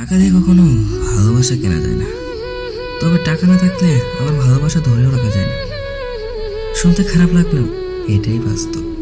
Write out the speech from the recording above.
টাকা দিয়ে কখনো ভালোবাসা কেনা যায় না, তবে টাকা না থাকলে আবার ভালোবাসা ধরেও রাখা যায় না। শুনতে খারাপ লাগলেও এটাই বাস্তব।